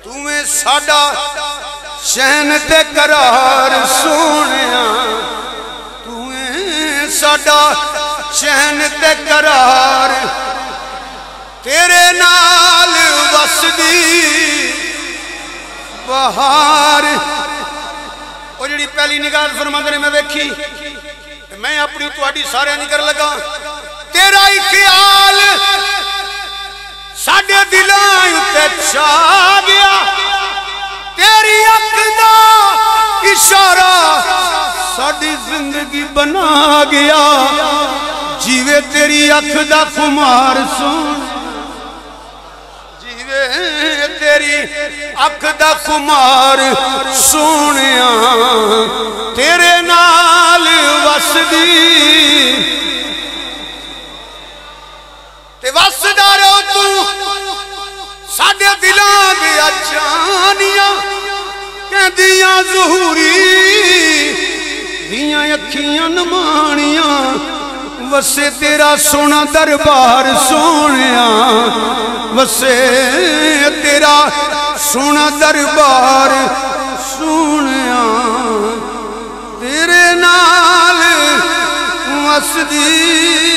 तूं साडा चैन ते करार सोनिया, तूं साडा चैन ते करार, तेरे नाल वसदी बहार। और जी पहली निगाह फरमाते ने मैं देखी, मैं अपनी तुहाडी सारे नहीं कर लगा, तेरा ही ख्याल साडे दिलां उत्ते छा गया, तेरी अख दा इशारा साडी जिंदगी बना गया, जीवे तेरी अख दा खुमार सोन, तेरी अख दा खुमार सोनिया, तेरे नाल वसदी ते वसदा रहो तू साडे दिलां दे जानिया, कहदियां ज़हूरी दियां अखियां नमानिया, वसे तेरा सोना दरबार सोनिया, वसे तेरा सोना दरबार सोनिया, तेरे नाल वसदी